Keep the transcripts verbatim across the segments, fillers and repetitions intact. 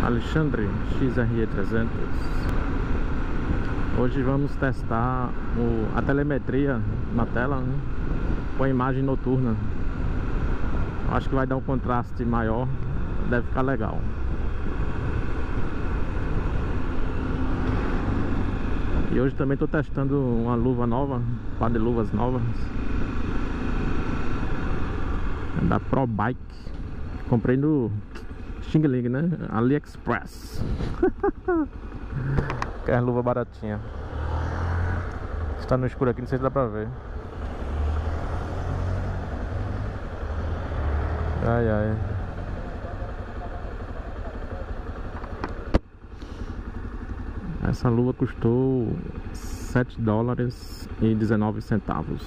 Alexandre X R E trezentos. Hoje vamos testar o, a telemetria na tela, né, com a imagem noturna. Acho que vai dar um contraste maior, deve ficar legal. E hoje também estou testando uma luva nova, um par de luvas novas da Pro Bike. Comprei no Xing Ling, né? AliExpress. Que é luva baratinha. Está no escuro aqui, não sei se dá pra ver. Ai, ai. Essa luva custou sete dólares e dezenove centavos.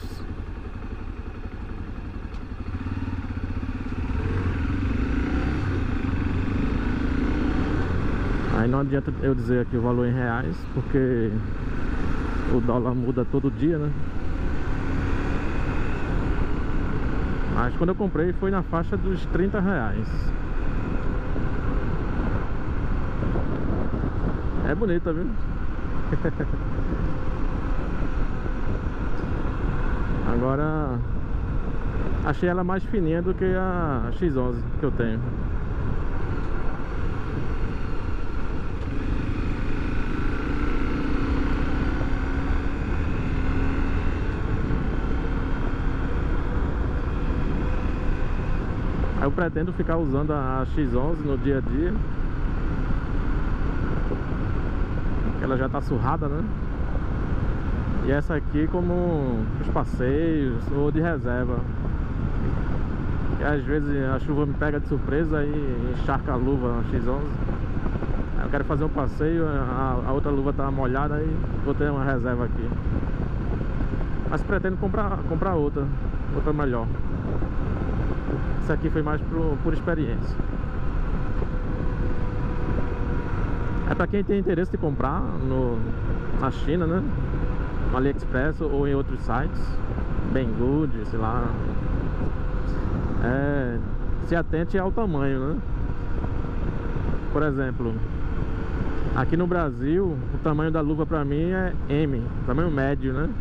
Aí não adianta eu dizer aqui o valor em reais, porque o dólar muda todo dia, né? Mas quando eu comprei foi na faixa dos trinta reais. É bonita, viu? Agora achei ela mais fininha do que a X onze que eu tenho. Aí eu pretendo ficar usando a X onze no dia a dia. Ela já tá surrada, né? E essa aqui como os passeios ou de reserva. E às vezes a chuva me pega de surpresa e encharca a luva a X onze. Aí eu quero fazer um passeio, a, a outra luva tá molhada e vou ter uma reserva aqui. Mas pretendo comprar, comprar outra, outra melhor. Essa aqui foi mais por, por experiência. É pra quem tem interesse de comprar no, na China, né? No AliExpress ou em outros sites, Banggood, sei lá. É, se atente ao tamanho, né? Por exemplo, aqui no Brasil, o tamanho da luva pra mim é M, tamanho médio, né?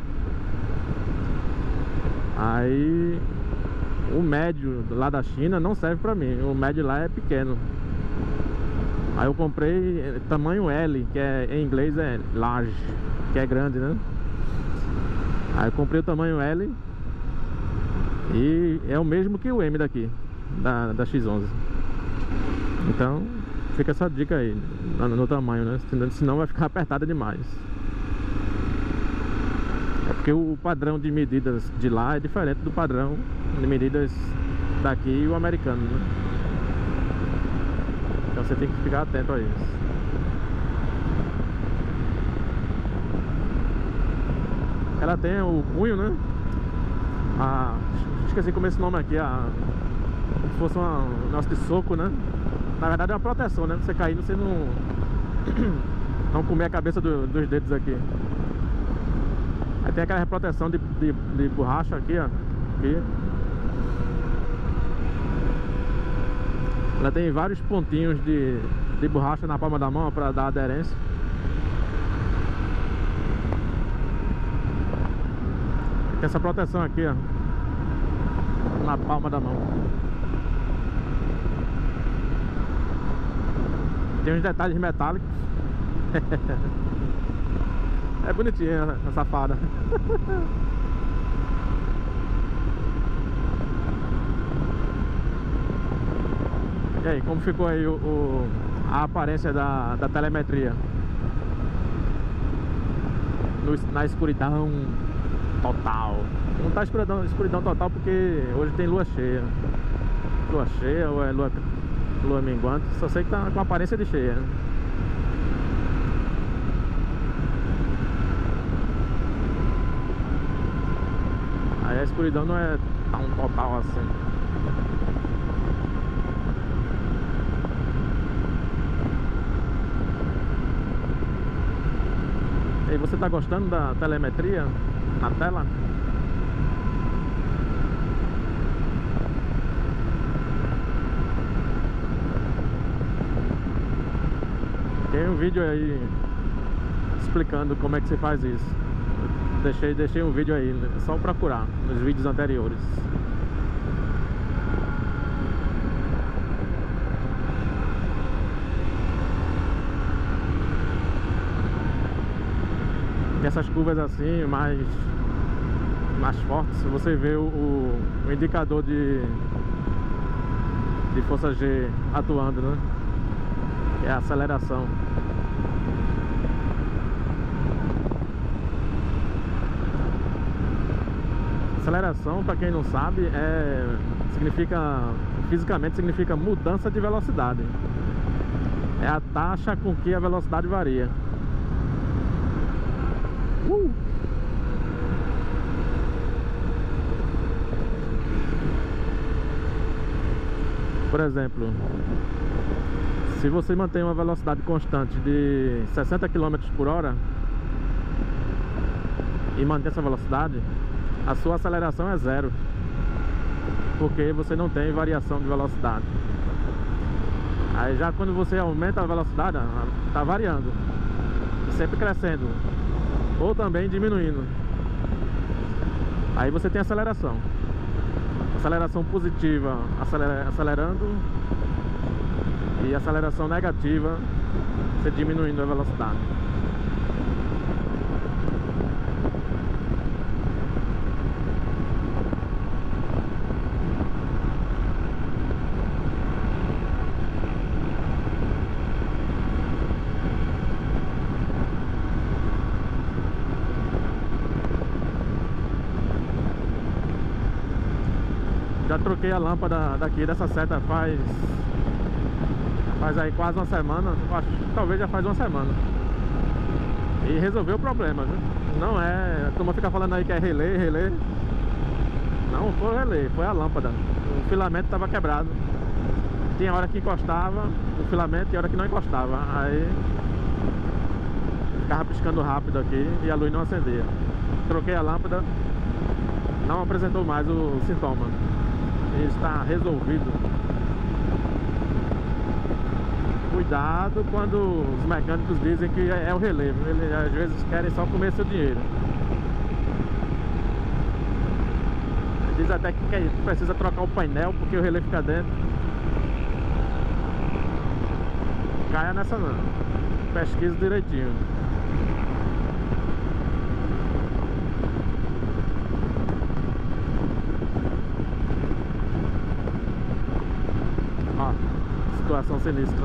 Aí o médio lá da China não serve pra mim, o médio lá é pequeno. Aí eu comprei tamanho L, que é, em inglês é large, que é grande, né? Aí eu comprei o tamanho L e é o mesmo que o M daqui, da, da X onze. Então fica essa dica aí, no, no tamanho, né? Senão, senão vai ficar apertada demais. É porque o padrão de medidas de lá é diferente do padrão de medidas daqui e o americano, né? Então você tem que ficar atento a isso. Ela tem o punho, né? A, esqueci como é esse nome aqui, a, como se fosse uma, um negócio de soco, né? Na verdade é uma proteção, né? Você caindo, você não não comer a cabeça do, dos dedos aqui. Aí tem aquela proteção de, de, de borracha aqui, ó. Aqui. Ela tem vários pontinhos de, de borracha na palma da mão para dar aderência. Tem essa proteção aqui, ó, na palma da mão. Tem uns detalhes metálicos. É bonitinha essa safada. E aí, como ficou aí o, o, a aparência da, da telemetria? No, na escuridão total. Não tá escuridão, escuridão total porque hoje tem lua cheia. Lua cheia ou é lua, lua minguante. Só sei que tá com aparência de cheia. Aí a escuridão não é tão total assim. E você tá gostando da telemetria na tela? Tem um vídeo aí explicando como é que se faz isso. Deixei, deixei um vídeo aí, é só procurar nos vídeos anteriores. E essas curvas assim, mais, mais fortes, você vê o, o indicador de, de força G atuando, né? Que é a aceleração. Aceleração, para quem não sabe, é, significa, fisicamente significa mudança de velocidade. É a taxa com que a velocidade varia. Uh! Por exemplo, se você mantém uma velocidade constante de sessenta quilômetros por hora e mantém essa velocidade, a sua aceleração é zero, porque você não tem variação de velocidade. Aí já quando você aumenta a velocidade, está variando, sempre crescendo, ou também diminuindo. Aí você tem aceleração. Aceleração positiva acelera, acelerando, e aceleração negativa você diminuindo a velocidade. Já troquei a lâmpada daqui dessa seta faz Faz aí quase uma semana. Acho que talvez já faz uma semana. E resolveu o problema, viu? Não é... A turma fica falando aí que é relé, relé. Não foi o relé, foi a lâmpada. O filamento estava quebrado. Tinha hora que encostava o filamento e hora que não encostava. Aí ficava piscando rápido aqui e a luz não acendia. Troquei a lâmpada, não apresentou mais o sintoma. E está resolvido. Cuidado quando os mecânicos dizem que é o relevo. Eles às vezes querem só comer seu dinheiro. Diz até que precisa trocar o painel porque o relé fica dentro. Caia nessa não. Pesquisa direitinho. Ó, situação sinistra.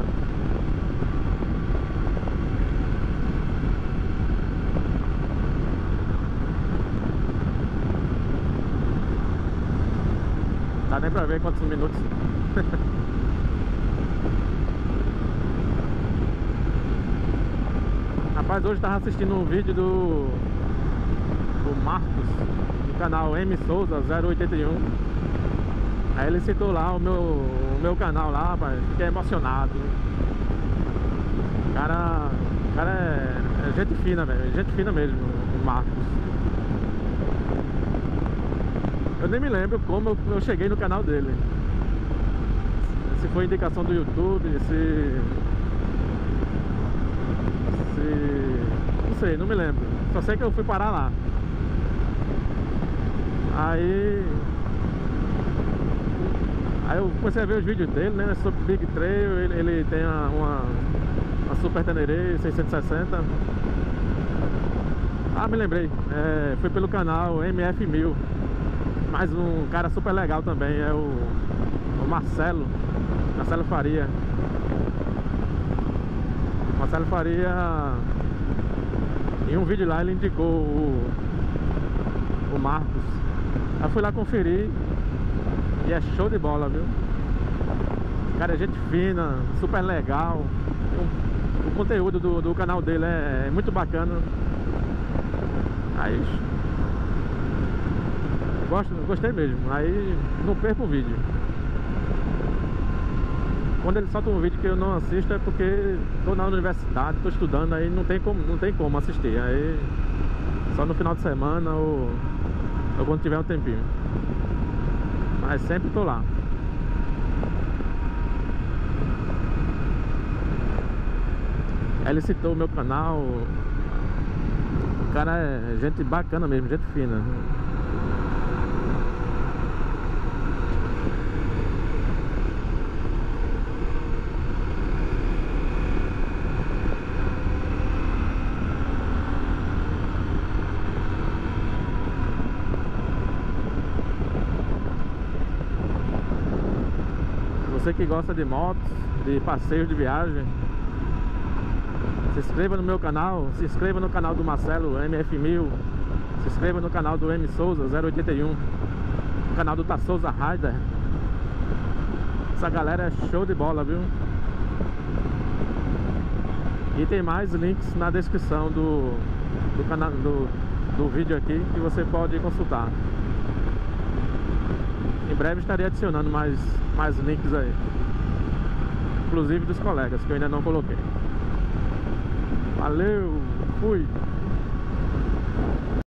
Dá nem pra ver quantos minutos. Rapaz, hoje eu tava assistindo um vídeo do, do Marcos, do canal M Souza zero oitenta e um. Aí ele citou lá o meu, o meu canal lá, rapaz. Fiquei emocionado. O cara, o cara é, é gente fina, velho. Gente fina mesmo, o Marcos. Eu nem me lembro como eu, eu cheguei no canal dele. Se foi indicação do YouTube, se... se... Não sei, não me lembro. Só sei que eu fui parar lá. Aí... Aí eu comecei a ver os vídeos dele, né? Sobre Big Trail. Ele, ele tem uma, uma Super Tenere seiscentos e sessenta. Ah, me lembrei. É, foi pelo canal M F mil. Mais um cara super legal também, é o, o Marcelo Marcelo Faria. Marcelo Faria, em um vídeo lá ele indicou o, o Marcos. Eu fui lá conferir e é show de bola, viu? Cara, é gente fina, super legal. O, o conteúdo do, do canal dele é, é muito bacana. Aí Gosto, gostei mesmo, aí não perco o vídeo. Quando ele solta um vídeo que eu não assisto é porque tô na universidade, tô estudando, aí não tem como, não tem como assistir. Aí só no final de semana ou, ou quando tiver um tempinho. Mas sempre tô lá. Ele citou o meu canal. O cara é gente bacana mesmo, gente fina. Você que gosta de motos, de passeios de viagem, se inscreva no meu canal, se inscreva no canal do Marcelo M F mil, se inscreva no canal do M Souza zero oitenta e um, no canal do Tassouza Rider. Essa galera é show de bola, viu? E tem mais links na descrição do, do canal do, do vídeo aqui que você pode consultar. Em breve estarei adicionando mais, mais links aí, inclusive dos colegas que eu ainda não coloquei. Valeu, fui!